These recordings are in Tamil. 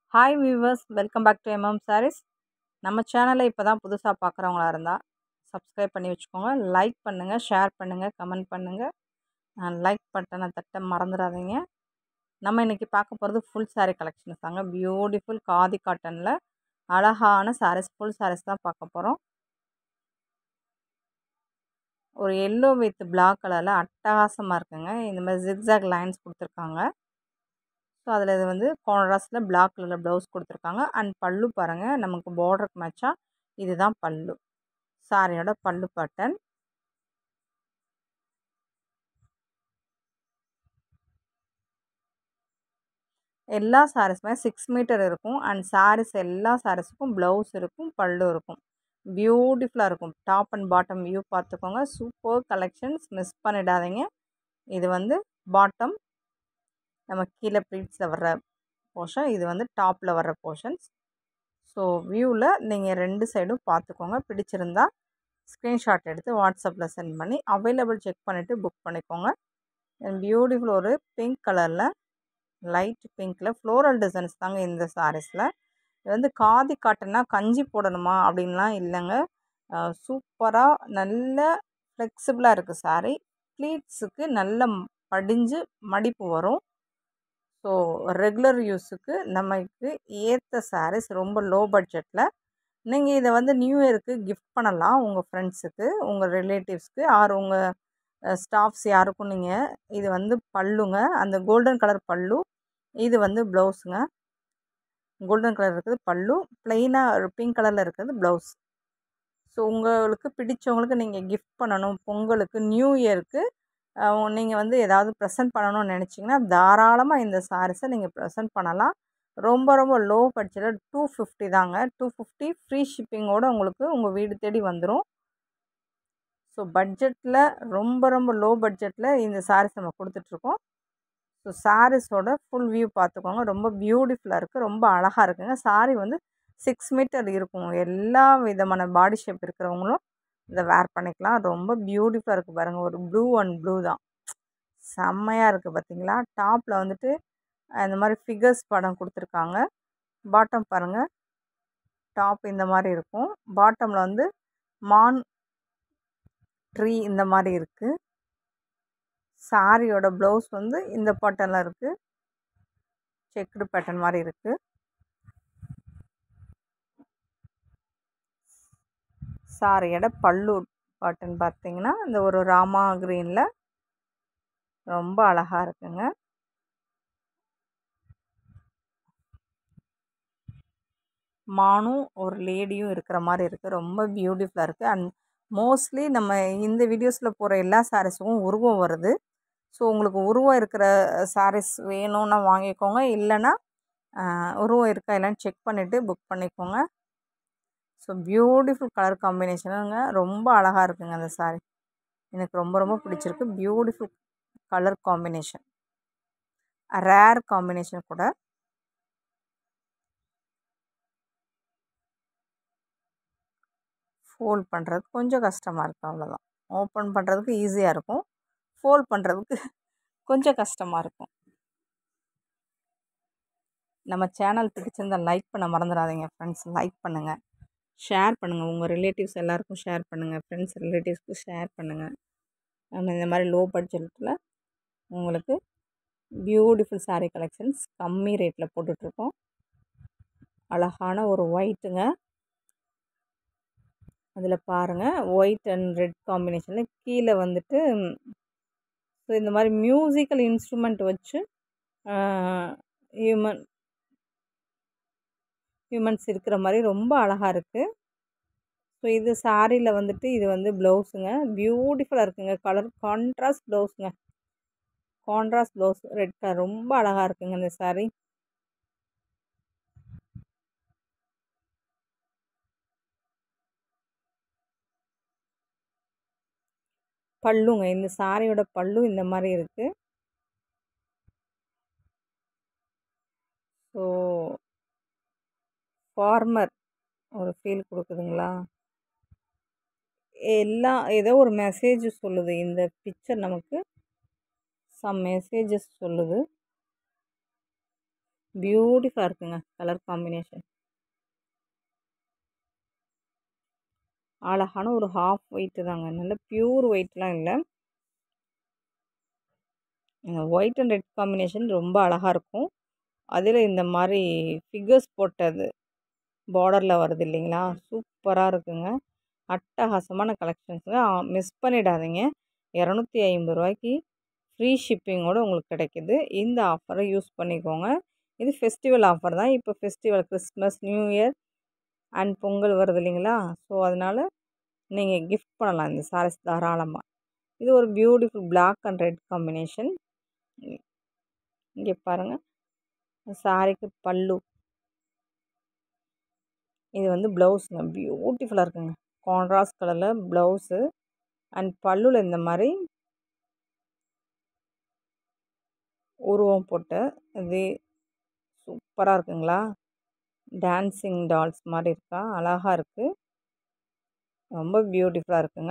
Hi viewers, welcome back to sarees. நம்ம சேனலை இப்போ தான் புதுசாக பார்க்குறவங்களா இருந்தால் சப்ஸ்கிரைப் பண்ணி வச்சுக்கோங்க. லைக் பண்ணுங்கள், ஷேர் பண்ணுங்கள், கமெண்ட் பண்ணுங்கள். லைக் பட்டனை தட்ட மறந்துடாதீங்க. நம்ம இன்றைக்கி பார்க்க போகிறது ஃபுல் saree கலெக்ஷன்ஸ் தாங்க. பியூட்டிஃபுல் காதி காட்டனில் அழகான சாரீஸ், ஃபுல் சாரீஸ் தான் பார்க்க போகிறோம். ஒரு எல்லோ வித் பிளாக் கலரில் அட்டகாசமாக இருக்குங்க. இந்த மாதிரி ஜிக்ஸாக் லைன்ஸ் கொடுத்துருக்காங்க. ஸோ அதில் இது வந்து கான்ட்ராஸ்ட்டில் பிளாக் கலரில் ப்ளவுஸ் கொடுத்துருக்காங்க. அண்ட் பல்லு பாருங்கள், நமக்கு பார்டருக்கு மேட்சாக இதுதான் பல்லு. சாரியோட பல்லு பாட்டன். எல்லா சாரீஸுமே 6 மீட்டர் இருக்கும். அண்ட் சாரீஸ் எல்லா சாரீஸுக்கும் ப்ளவுஸ் இருக்கும், பல்லு இருக்கும். பியூட்டிஃபுல்லாக இருக்கும். டாப் அண்ட் பாட்டம் வியூ பார்த்துக்கோங்க. சூப்பர் கலெக்ஷன்ஸ், மிஸ் பண்ணிடாதீங்க. இது வந்து பாட்டம், நம்ம கீழே ப்ளீட்ஸில் வர்ற போர்ஷன். இது வந்து டாப்பில் வர்ற போர்ஷன்ஸ். ஸோ வியூவில் நீங்கள் 2 சைடும் பார்த்துக்கோங்க. பிடிச்சிருந்தா ஸ்க்ரீன்ஷாட் எடுத்து வாட்ஸ்அப்பில் சென்ட் பண்ணி அவைலபிள் செக் பண்ணிவிட்டு புக் பண்ணிக்கோங்க. பியூட்டிஃபுல் ஒரு பிங்க் கலரில், லைட் பிங்க்கில் ஃப்ளோரல் டிசைன்ஸ் தாங்க இந்த சாரீஸில். இது வந்து காதி காட்டன்னா கஞ்சி போடணுமா அப்படின்லாம் இல்லைங்க. சூப்பராக நல்ல ஃப்ளெக்சிபிளாக இருக்குது சாரீ. ப்ளீட்ஸுக்கு நல்ல படிஞ்சு மடிப்பு வரும். ஸோ ரெகுலர் யூஸுக்கு நமக்கு ஏற்ற சாரீஸ். ரொம்ப லோ பட்ஜெட்டில் நீங்கள் இதை வந்து நியூ இயருக்கு கிஃப்ட் பண்ணலாம். உங்கள் ஃப்ரெண்ட்ஸுக்கு, உங்கள் ரிலேட்டிவ்ஸ்க்கு, ஆர் உங்கள் ஸ்டாஃப்ஸ் யாருக்கும். நீங்கள் இது வந்து பல்லுங்க, அந்த கோல்டன் கலர் பல்லு. இது வந்து ப்ளவுஸுங்க. கோல்டன் கலர் இருக்குது பல்லு, ப்ளெயினாக பிங்க் கலரில் இருக்கிறது ப்ளவுஸ். ஸோ உங்களுக்கு பிடிச்சவங்களுக்கு நீங்கள் கிஃப்ட் பண்ணணும். பொங்கலுக்கு, நியூ இயருக்கு நீங்கள் வந்து ஏதாவது ப்ரெசென்ட் பண்ணணும்னு நினச்சிங்கன்னா தாராளமாக இந்த சாரீஸை நீங்கள் ப்ரெசென்ட் பண்ணலாம். ரொம்ப ரொம்ப லோ பட்ஜெட்டில் 250 தாங்க. 250 ஃப்ரீ ஷிப்பிங்கோடு உங்களுக்கு உங்கள் வீடு தேடி வந்துடும். ஸோ பட்ஜெட்டில் ரொம்ப ரொம்ப லோ பட்ஜெட்டில் இந்த சாரீஸ் நம்ம கொடுத்துட்ருக்கோம். ஸோ சாரீஸோட ஃபுல் வியூ பார்த்துக்கோங்க. ரொம்ப பியூட்டிஃபுல்லாக இருக்குது, ரொம்ப அழகாக இருக்குங்க. சாரீ வந்து 6 மீட்டர் இருக்கும். எல்லா விதமான பாடி ஷேப் இருக்கிறவங்களும் இதை வேர் பண்ணிக்கலாம். ரொம்ப பியூட்டிஃபுல்லாக இருக்குது பாருங்கள். ஒரு ப்ளூ அண்ட் ப்ளூ தான், செம்மையாக இருக்குது பார்த்தீங்களா. டாப்பில் வந்துட்டு இந்த மாதிரி ஃபிகர்ஸ் படம் கொடுத்துருக்காங்க. பாட்டம் பாருங்கள், டாப் இந்த மாதிரி இருக்கும். பாட்டமில் வந்து மான் ட்ரீ இந்த மாதிரி இருக்குது. சாரியோட ப்ளவுஸ் வந்து இந்த பேட்டர்னில் இருக்குது, செக்குடு பேட்டர்ன் மாதிரி இருக்குது. சாரியோட பல்லு பேட்டர்ன் பார்த்தீங்கன்னா இந்த ஒரு ராமா க்ரீனில் ரொம்ப அழகாக இருக்குங்க. மானும் ஒரு லேடியும் இருக்கிற மாதிரி இருக்குது. ரொம்ப பியூட்டிஃபுல்லாக இருக்குது. அண்ட் மோஸ்ட்லி நம்ம இந்த வீடியோஸில் போகிற எல்லா சாரீஸுக்கும் உருவம் வருது. ஸோ உங்களுக்கு உருவம் இருக்கிற சாரீஸ் வேணும்னா வாங்கிக்கோங்க. இல்லைன்னா உருவம் இருக்கா இல்லைன்னு செக் பண்ணிவிட்டு புக் பண்ணிக்கோங்க. ஸோ பியூட்டிஃபுல் கலர் காம்பினேஷனுங்க. ரொம்ப அழகாக இருக்குங்க அந்த சாரீ. எனக்கு ரொம்ப ரொம்ப பிடிச்சிருக்கு. Beautiful colour combination, rare combination கூட. ஃபோல்ட் பண்ணுறதுக்கு கொஞ்சம் கஷ்டமாக இருக்குது, அவ்வளோதான். ஓப்பன் பண்ணுறதுக்கு ஈஸியாக இருக்கும், ஃபோல்ட் பண்ணுறதுக்கு கொஞ்சம் கஷ்டமாக இருக்கும். நம்ம சேனல் பிடிச்சிருந்தால் லைக் பண்ண மறந்துடாதீங்க ஃப்ரெண்ட்ஸ். லைக் பண்ணுங்கள், ஷேர் பண்ணுங்கள், உங்கள் ரிலேட்டிவ்ஸ் எல்லாேருக்கும் ஷேர் பண்ணுங்கள், ஃப்ரெண்ட்ஸ் ரிலேட்டிவ்ஸ்க்கு ஷேர் பண்ணுங்கள். நம்ம இந்த மாதிரி லோ பட்ஜெட்டில் உங்களுக்கு பியூட்டிஃபுல் சாரீ கலெக்ஷன்ஸ் கம்மி ரேட்டில் போட்டுட்ருக்கோம். அழகான ஒரு ஒயிட்டுங்க, அதில் பாருங்கள் ஒயிட் அண்ட் ரெட் காம்பினேஷனில் கீழே வந்துட்டு ஸோ இந்த மாதிரி மியூசிக்கல் இன்ஸ்ட்ருமெண்ட் வச்சு ஹியூமன்ஸ் இருக்கிற மாதிரி ரொம்ப அழகாக இருக்குது. ஸோ இது சாரியில் வந்துட்டு இது வந்து ப்ளவுஸுங்க. பியூட்டிஃபுல்லாக இருக்குங்க. கலர் கான்ட்ராஸ்ட் ப்ளவுஸுங்க, கான்ட்ராஸ்ட் ப்ளவுஸ் ரெட் கலர். ரொம்ப அழகாக இருக்குங்க இந்த சாரீ. பல்லுங்க, இந்த சாரியோட பல்லு இந்த மாதிரி இருக்குது. ஸோ ஃபார்மர் ஒரு ஃபீல் கொடுக்குதுங்களா. எல்லாம் ஏதோ ஒரு மெசேஜ் சொல்லுது இந்த பிக்சர், நமக்கு சம் மெசேஜஸ் சொல்லுது. பியூட்டிஃபுல்லாக இருக்குங்க கலர் காம்பினேஷன். அழகான ஒரு ஹாஃப் ஒயிட்டு தாங்க, நல்ல பியூர் ஒயிட்லாம் இல்லை. ஒயிட் அண்ட் ரெட் காம்பினேஷன் ரொம்ப அழகாக இருக்கும். அதில் இந்த மாதிரி ஃபிகர்ஸ் போட்டது பார்டரில் வருது இல்லைங்களா, சூப்பராக இருக்குங்க. அட்டகாசமான கலெக்ஷன்ஸுங்க. மிஸ் பண்ணிடாதீங்க. 250 ஃப்ரீ ஷிப்பிங்கோடு உங்களுக்கு கிடைக்கிது. இந்த ஆஃபரை யூஸ் பண்ணிக்கோங்க. இது ஃபெஸ்டிவல் ஆஃபர் தான். இப்போ festival Christmas, new year and Pongal வருது இல்லைங்களா, ஸோ அதனால் நீங்கள் கிஃப்ட் பண்ணலாம் இந்த சாரீஸ் தாராளமாக. இது ஒரு beautiful black and red combination. இங்கே பாருங்கள், சாரிக்கு பல்லு. இது வந்து ப்ளவுஸுங்க, பியூட்டிஃபுல்லாக இருக்குங்க. கான்ட்ராஸ்ட் கலரில் ப்ளவுஸு அண்ட் பல்லுவில் இந்த மாதிரி உருவம் போட்டு இது சூப்பராக இருக்குங்களா. டான்ஸிங் டால்ஸ் மாதிரி இருக்கா, அழகாக இருக்குது, ரொம்ப பியூட்டிஃபுல்லாக இருக்குங்க.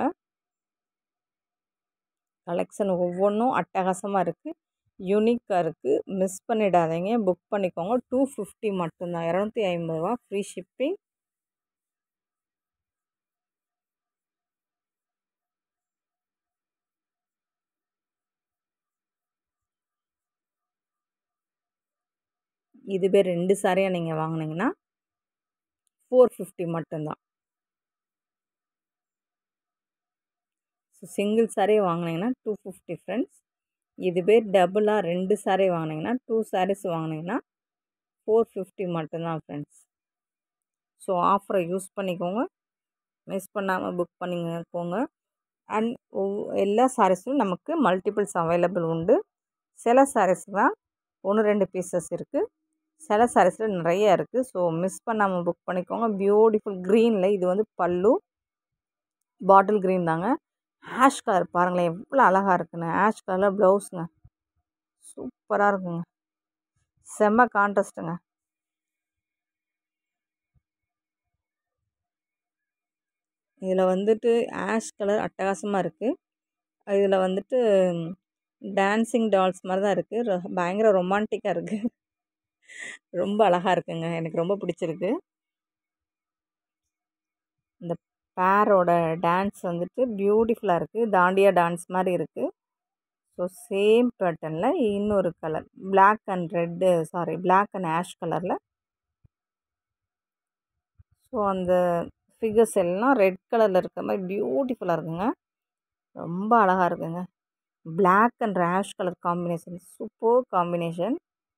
கலெக்ஷன் ஒவ்வொன்றும் அட்டகாசமாக இருக்குது, யூனிக்காக இருக்குது. மிஸ் பண்ணிடாதீங்க, புக் பண்ணிக்கோங்க. 250 மட்டும்தான், 250 ஃப்ரீ ஷிப்பிங். இதுவே 2 சாரியாக நீங்கள் வாங்கினீங்கன்னா 450 மட்டும்தான். ஸோ சிங்கிள் சாரீ வாங்கினீங்கன்னா 250 ஃப்ரெண்ட்ஸ். இதுவே டபுளாக 2 சாரீ வாங்கினீங்கன்னா 2 சாரீஸ் வாங்கினீங்கன்னா 450 மட்டும்தான் ஃப்ரெண்ட்ஸ். ஸோ ஆஃபரை யூஸ் பண்ணிக்கோங்க, மிஸ் பண்ணாமல் புக் பண்ணிக்கோங்க. அண்ட் எல்லா சாரீஸும் நமக்கு மல்டிபிள்ஸ் அவைலபிள் உண்டு. சில சாரீஸ் தான் 1-2 பீசஸ் இருக்குது, சில சாரீஸில் நிறைய இருக்குது. ஸோ மிஸ் பண்ணாமல் புக் பண்ணிக்கோங்க. பியூட்டிஃபுல் க்ரீனில் இது வந்து பல்லு, பாட்டில் க்ரீன் தாங்க. ஆஷ் கலர் பாருங்களேன் எவ்வளோ அழகாக இருக்குன்னு. ஆஷ் கலரில் ப்ளவுஸுங்க, சூப்பராக இருக்குங்க, செம்ம கான்ட்ராஸ்ட்டுங்க. இதில் வந்துட்டு ஆஷ் கலர் அட்டகாசமாக இருக்குது. இதில் வந்துட்டு டான்ஸிங் டால்ஸ் மாதிரி தான் இருக்குது, பயங்கர ரொமான்டிக்காக இருக்குது, ரொம்ப அழகாக இருக்குங்க, எனக்கு ரொம்ப பிடிச்சிருக்கு. இந்த பேரோட டான்ஸ் வந்துட்டு பியூட்டிஃபுல்லாக இருக்குது, தாண்டியா டான்ஸ் மாதிரி இருக்குது. ஸோ சேம் பேட்டர்னில் இன்னொரு colour black and red, sari black and ash கலரில். ஸோ அந்த ஃபிகர்ஸ் எல்லாம் ரெட் கலரில் இருக்கிற மாதிரி பியூட்டிஃபுல்லாக இருக்குங்க, ரொம்ப அழகாக இருக்குங்க. Black and ash colour combination, super combination.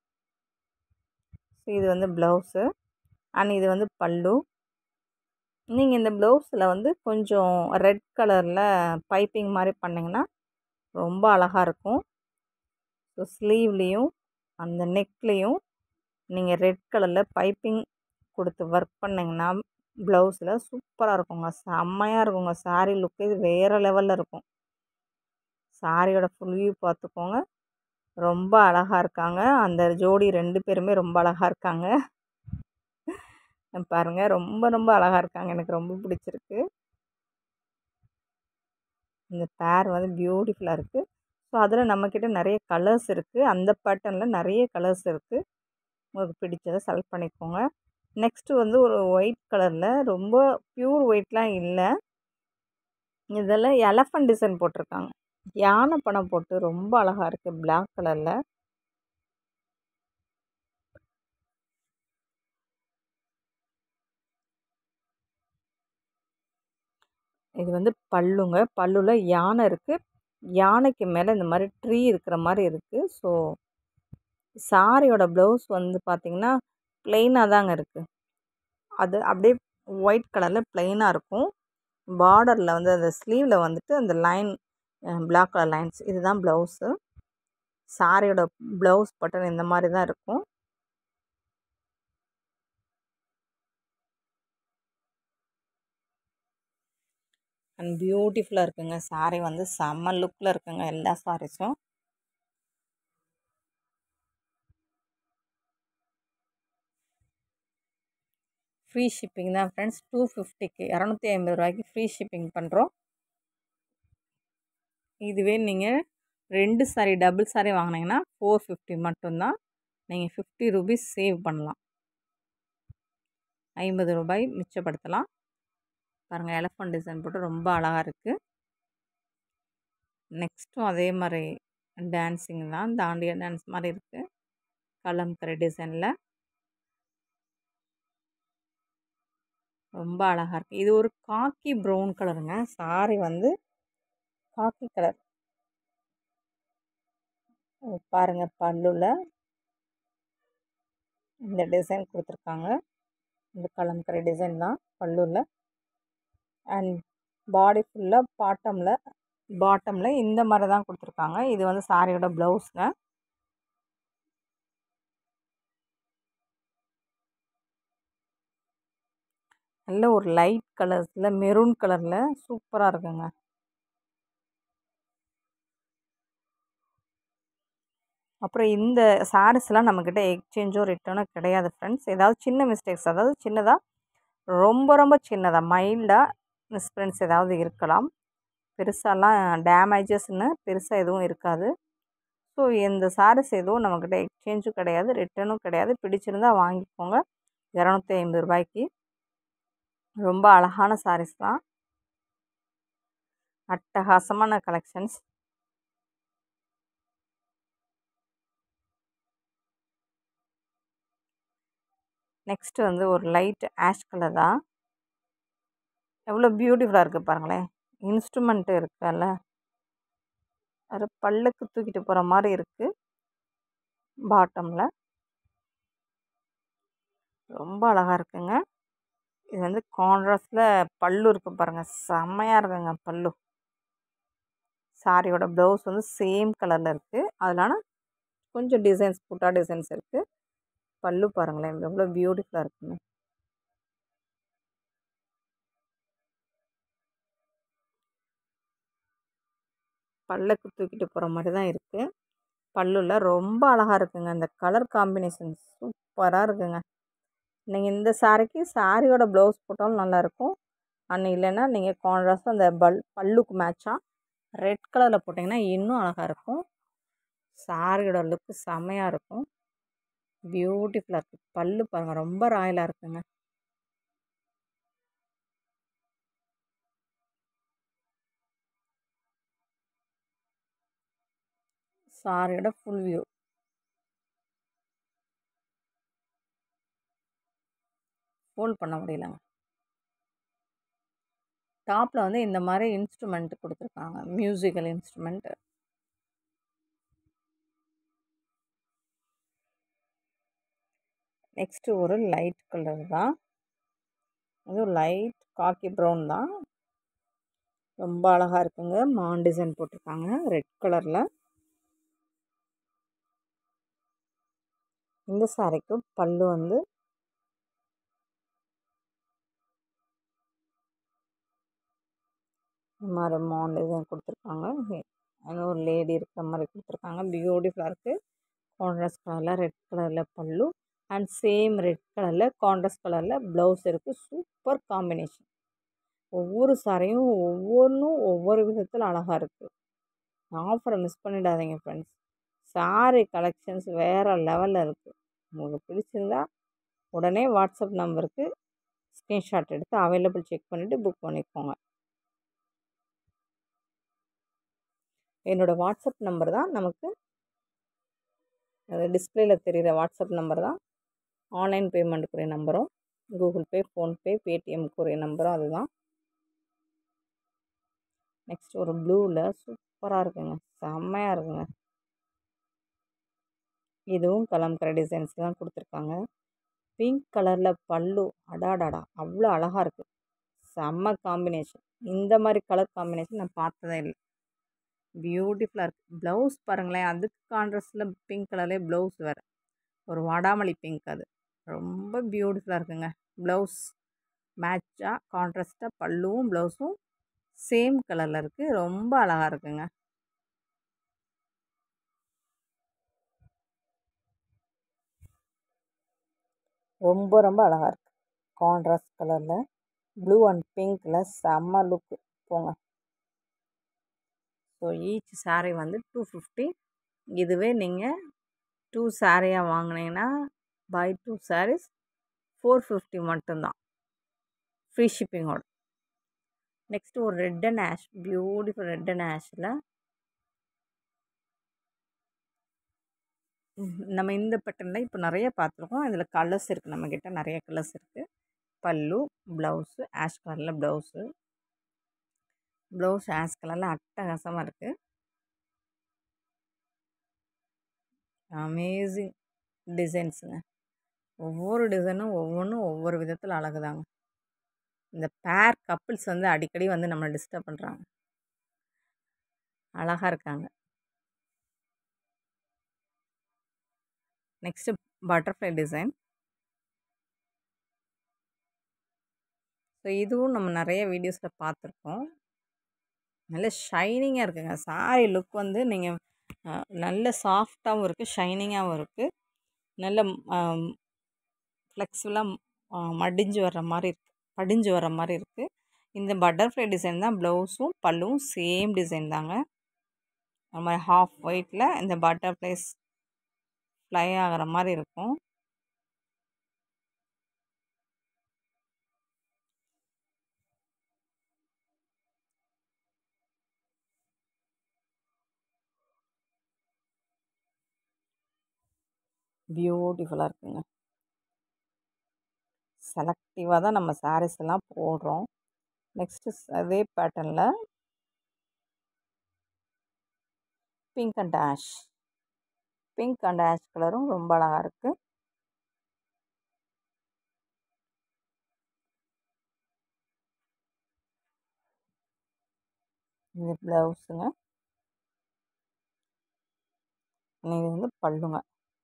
So இது வந்து ப்ளவுஸு அண்ட் இது வந்து பல்லு. நீங்கள் இந்த ப்ளவுஸில் வந்து கொஞ்சம் ரெட் கலரில் பைப்பிங் மாதிரி பண்ணிங்கன்னா ரொம்ப அழகாக இருக்கும். ஸோ ஸ்லீவ்லேயும் அந்த நெக்லேயும் நீங்கள் ரெட் கலரில் பைப்பிங் கொடுத்து ஒர்க் பண்ணிங்கன்னா ப்ளவுஸில் சூப்பராக இருக்குங்க, செம்மையாக இருக்குங்க. சாரீ லுக்கு இது வேறு லெவலில் இருக்கும். சாரியோட ஃபுல் வியூ பார்த்துக்கோங்க, ரொம்ப அழகாக இருக்காங்க. அந்த ஜோடி 2 பேருமே ரொம்ப அழகாக இருக்காங்க பாருங்கள், ரொம்ப ரொம்ப அழகாக இருக்காங்க, எனக்கு ரொம்ப பிடிச்சிருக்கு. இந்த பேர் வந்து பியூட்டிஃபுல்லாக இருக்குது. ஸோ அதில் நம்மக்கிட்ட நிறைய கலர்ஸ் இருக்குது, அந்த பேட்டர்னில் நிறைய கலர்ஸ் இருக்குது. உங்களுக்கு பிடிச்சதை செலக்ட் பண்ணிக்கோங்க. நெக்ஸ்ட்டு வந்து ஒரு ஒயிட் கலரில், ரொம்ப ப்யூர் ஒயிட்லாம் இல்லை, இதில் எலஃபண்ட் டிசைன் போட்டிருக்காங்க, யானை படம் போட்டு ரொம்ப அழகாக இருக்குது பிளாக் கலரில். இது வந்து பல்லுங்க, பல்லுவில் யானை இருக்குது, யானைக்கு மேலே இந்த மாதிரி ட்ரீ இருக்கிற மாதிரி இருக்குது. ஸோ சாரியோட ப்ளவுஸ் வந்து பார்த்திங்கன்னா ப்ளெயினாக தாங்க இருக்குது, அது அப்படியே ஒயிட் கலரில் ப்ளெயினாக இருக்கும். பார்டரில் வந்து அந்த ஸ்லீவில் வந்துட்டு அந்த லைன் பிளாக் கலர் லைன்ஸ், இதுதான் ப்ளவுஸு. சாரியோட ப்ளவுஸ் பட்டன் இந்த மாதிரி தான் இருக்கும். அண்ட் பியூட்டிஃபுல்லாக இருக்குங்க, சாரீ வந்து செம்ம லுக்கில் இருக்குங்க எல்லா சாரீஸும். ஃப்ரீ ஷிப்பிங் தான் ஃப்ரெண்ட்ஸ். 250க்கு 250 ஃப்ரீ ஷிப்பிங் பண்ணுறோம். இதுவே நீங்கள் 2 சாரீ டபுள் சாரீ வாங்கினீங்கன்னா 450 மட்டும்தான். நீங்கள் 50 ரூபீஸ் சேவ் பண்ணலாம். 50 ரூபாய் மிச்சப்படுத்தலாம். பாருங்கள், எலஃபண்ட் டிசைன் போட்டு ரொம்ப அழகாக இருக்குது. நெக்ஸ்ட்டும் அதே மாதிரி டான்ஸிங் தான், தாண்டியா டான்ஸ் மாதிரி இருக்குது. கலம்கரை டிசைனில் ரொம்ப அழகாக இருக்குது. இது ஒரு காக்கி ப்ரௌன் கலருங்க. சாரி வந்து காக்கி கலர். பாருங்கள், பல்லுவில் இந்த டிசைன் கொடுத்துருக்காங்க. இந்த கலம்கரை டிசைன் தான் பல்லுவில். அண்ட் பாடி ஃபுல்லாக பாட்டமில் இந்த மாதிரி தான் கொடுத்துருக்காங்க. இது வந்து சாரியோட ப்ளவுஸுங்க. நல்ல ஒரு லைட் கலர்ஸில் மெரூன் கலரில் சூப்பராக இருக்குங்க. அப்புறம் இந்த சாரீஸ்லாம் நம்மக்கிட்ட எக்ஸ்சேஞ்சோ ரிட்டர்னோ கிடையாது ஃப்ரெண்ட்ஸ். ஏதாவது சின்ன மிஸ்டேக்ஸ், அதாவது சின்னதாக ரொம்ப ரொம்ப சின்னதாக மைல்டாக மிஸ்பிரிண்ட்ஸ் ஏதாவது இருக்கலாம். பெருசாலாம் டேமேஜஸ்ன்னு பெருசாக எதுவும் இருக்காது. ஸோ இந்த சாரீஸ் எதுவும் நம்மக்கிட்ட எக்ஸ்சேஞ்சும் கிடையாது, ரிட்டர்னும் கிடையாது. பிடிச்சிருந்தால் வாங்கிக்கோங்க. 250 ரூபாய்க்கு ரொம்ப அழகான சாரீஸ் தான். அட்டகாசமான கலெக்ஷன்ஸ். நெக்ஸ்ட்டு வந்து ஒரு லைட் ஆஷ் கலர் தான். எவ்வளோ பியூட்டிஃபுல்லாக இருக்குது பாருங்களேன். இன்ஸ்ட்ருமெண்ட்டு இருக்குல்ல, அது பல்லுக்கு தூக்கிட்டு போகிற மாதிரி இருக்குது. பாட்டமில் ரொம்ப அழகாக இருக்குங்க. இது வந்து கான்ட்ராஸ்டில் பல்லு இருக்குது பாருங்கள், செம்மையாக இருக்குங்க பல்லு. சாரியோட ப்ளவுஸ் வந்து சேம் கலரில் இருக்குது. அதனால கொஞ்சம் டிசைன்ஸ், புட்டா டிசைன்ஸ் இருக்குது. பல்லு பாருங்களேன் எவ்வளோ பியூட்டிஃபுல்லாக இருக்குங்க. பல்லுக்கு தூக்கிட்டு போகிற மாதிரி தான் இருக்குது. பல்லுவில் ரொம்ப அழகாக இருக்குங்க. அந்த கலர் காம்பினேஷன் சூப்பராக இருக்குங்க. நீங்கள் இந்த சாரிக்கு சாரியோட ப்ளவுஸ் போட்டாலும் நல்லாயிருக்கும். அண்ட் இல்லைன்னா நீங்கள் கான்ட்ராஸ்டாக அந்த பல்லுக்கு மேட்சாக ரெட் கலரில் போட்டிங்கன்னா இன்னும் அழகாக இருக்கும். சாரியோட லுக்கு செம்மையாக இருக்கும். பியூட்டிஃபுல்லாக இருக்குது. பல்லு பாருங்கள், ரொம்ப ராயலாக இருக்குங்க. சாரியோட ஃபுல் வியூ. ஃபோல்ட் பண்ண முடியலங்க. டாப்பில் வந்து இந்த மாதிரி இன்ஸ்ட்ருமெண்ட் கொடுத்துருக்காங்க, மியூசிக்கல் இன்ஸ்ட்ருமெண்ட். நெக்ஸ்ட்டு ஒரு லைட் கலர் தான். அதுவும் லைட் காக்கி ப்ரௌன் தான். ரொம்ப அழகாக இருக்குங்க. மான் டிசைன் போட்டிருக்காங்க ரெட் கலரில். இந்த சாரிக்கு பல்லு வந்து இந்த மாதிரி மான் டிசைன் கொடுத்துருக்காங்க. ஒரு லேடி இருக்கிற மாதிரி கொடுத்துருக்காங்க. பியூட்டிஃபுல்லாக இருக்குது. கான்ட்ராஸ்ட் கலரில் ரெட் கலரில் பல்லு அண்ட் சேம் ரெட் கலரில் கான்ட்ராஸ்ட் கலரில் ப்ளவுஸ் இருக்குது. Super combination. ஒவ்வொரு சாரியும் ஒவ்வொன்றும் ஒவ்வொரு விதத்தில் அழகாக இருக்குது. ஆஃபரை மிஸ் பண்ணிடாதீங்க ஃப்ரெண்ட்ஸ். சாரி கலெக்ஷன்ஸ் வேறு லெவலில் இருக்குது. உங்களுக்கு பிடிச்சிருந்தா உடனே வாட்ஸ்அப் நம்பருக்கு ஸ்க்ரீன்ஷாட் எடுத்து அவைலபிள் செக் பண்ணிவிட்டு புக் பண்ணிக்கோங்க. என்னோடய வாட்ஸ்அப் நம்பர் தான் நமக்கு டிஸ்பிளேயில் தெரிகிற வாட்ஸ்அப் நம்பர் தான் ஆன்லைன் பேமெண்ட்டுக்குரிய நம்பரும், கூகுள் பே, ஃபோன்பே, பேடிஎம்க்குரிய நம்பரும் அதுதான். நெக்ஸ்ட் ஒரு ப்ளூவில் சூப்பராக இருக்குங்க, செம்மையாக இருக்குங்க. இதுவும் கலம்கரை டிசைன்ஸ் தான் கொடுத்துருக்காங்க. பிங்க் கலரில் பல்லு, அடாடாடா அவ்வளோ அழகாக இருக்குது. செம்ம காம்பினேஷன். இந்த மாதிரி கலர் காம்பினேஷன் நான் பார்த்ததே இல்லை. பியூட்டிஃபுல்லாக இருக்குது. ப்ளவுஸ் பாருங்களேன், அதுக்கு கான்ட்ராஸ்டில் பிங்க் கலர்லேயே ப்ளவுஸ் வேறு, ஒரு வாடாமல்லி பிங்க். அது ரொம்ப பியூட்டிஃபுல்லாக இருக்குங்க. ப்ளவுஸ் மேட்சாக கான்ட்ராஸ்ட்டாக பல்லுவும் ப்ளவுஸும் சேம் கலரில் இருக்குது. ரொம்ப அழகாக இருக்குங்க. ரொம்ப ரொம்ப அழகாக இருக்குது. கான்ட்ராஸ்ட் கலரில் ப்ளூ அண்ட் பிங்க்கில் செம்ம லுக்கு போங்க. ஸோ ஈச் சாரீ வந்து 250. இதுவே நீங்கள் 2 சாரியாக வாங்கினீங்கன்னா பை 2 sarees 450 மட்டும்தான் ஃப்ரீ ஷிப்பிங்கோட. நெக்ஸ்ட்டு ஒரு red and ash, beautiful red and ஆஷில் நம்ம இந்த பேட்டர்னில் இப்போ நிறைய பார்த்துருக்கோம். இதில் கலர்ஸ் இருக்குது, நம்மக்கிட்ட நிறைய கலர்ஸ் இருக்குது. பல்லு, ப்ளவுஸு ஆஷ் கலரில் ப்ளவுஸ் ஆஷ் கலரில் அட்டகாசமாக இருக்குது. அமேசிங் டிசைன்ஸுங்க. ஒவ்வொரு டிசைனும் ஒவ்வொன்றும் ஒவ்வொரு விதத்தில் அழகுதாங்க. இந்த பேர் கப்புள்ஸ் வந்து அடிக்கடி வந்து நம்மளை டிஸ்டர்ப் பண்ணுறாங்க. அழகாக இருக்காங்க. Next butterfly design. ஸோ இதுவும் நம்ம நிறைய வீடியோஸில் பார்த்துருக்கோம். நல்ல ஷைனிங்காக இருக்குங்க. சாரி லுக் வந்து நீங்கள் நல்ல சாஃப்டாகவும் இருக்குது, ஷைனிங்காகவும் இருக்குது. நல்ல ஃப்ளெக்சிபிளாக மடிஞ்சு வர்ற மாதிரி இருக்குது, படிஞ்சு வர்ற மாதிரி இருக்குது. இந்த பட்டர்ஃப்ளை டிசைன் தான் ப்ளவுஸும் பல்லுவும் சேம் டிசைன் தாங்க. நம்ம ஹாஃப் ஒயிட்டில் இந்த பட்டர்ஃப்ளைஸ் ஃப்ளை ஆகிற மாதிரி இருக்கும். பியூட்டிஃபுல்லாக இருக்குங்க. செலக்டிவாக தான் நம்ம சாரீஸ் எல்லாம் போடுறோம். நெக்ஸ்ட்டு அதே பேட்டர்னில் பிங்க் அண்ட் ஆஷ் கலரும் ரொம்ப அழகாக இருக்குது. இது ப்ளவுஸுங்க, இது வந்து பல்லுங்க.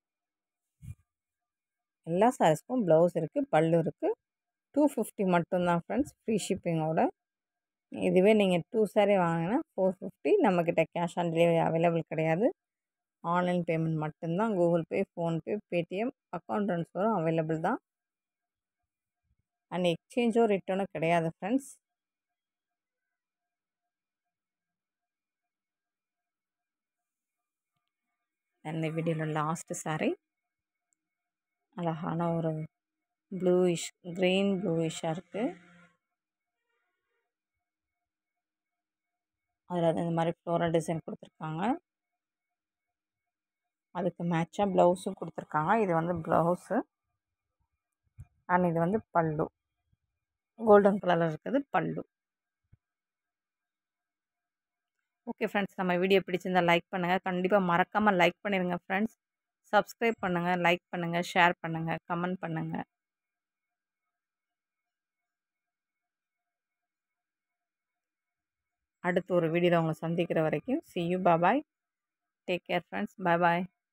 எல்லா சாரீஸ்க்கும் ப்ளவுஸ் இருக்குது, பல்லு இருக்குது. 250 மட்டும்தான் ஃப்ரெண்ட்ஸ், ஃப்ரீ ஷிப்பிங்கோட. இதுவே நீங்கள் 2 saree வாங்கினா 450. நம்மக்கிட்ட கேஷ் ஆன் டெலிவரி அவைலபிள் கிடையாது. ஆன்லைன் பேமெண்ட் மட்டும்தான். Google Pay, PhonePe, Paytm, account ட்ரான்ஸ்ஃபரும் அவைலபிள் தான். அண்ட் எக்ஸ்சேஞ்சோ ரிட்டர்னோ கிடையாது ஃப்ரெண்ட்ஸ். இந்த வீடியோவில் லாஸ்ட்டு saree அழகான ஒரு ப்ளூயிஷ், க்ரீன் ப்ளூயிஷாக இருக்குது. அதில் இந்த மாதிரி ஃப்ளோரல் டிசைன் கொடுத்துருக்காங்க. அதுக்கு மேட்சாக ப்ளவுஸும் கொடுத்துருக்காங்க. இது வந்து ப்ளவுஸு அண்ட் இது வந்து பல்லு. கோல்டன் கலரில் இருக்குது பல்லு. ஓகே ஃப்ரெண்ட்ஸ், நம்ம வீடியோ பிடிச்சிருந்தால் லைக் பண்ணுங்கள். கண்டிப்பாக மறக்காமல் லைக் பண்ணிடுங்க ஃப்ரெண்ட்ஸ். சப்ஸ்கிரைப் பண்ணுங்கள், லைக் பண்ணுங்கள், ஷேர் பண்ணுங்கள், கமெண்ட் பண்ணுங்கள். அடுத்து ஒரு வீடியோவில் உங்களை சந்திக்கிற வரைக்கும் see you, bye bye, take care friends, bye bye.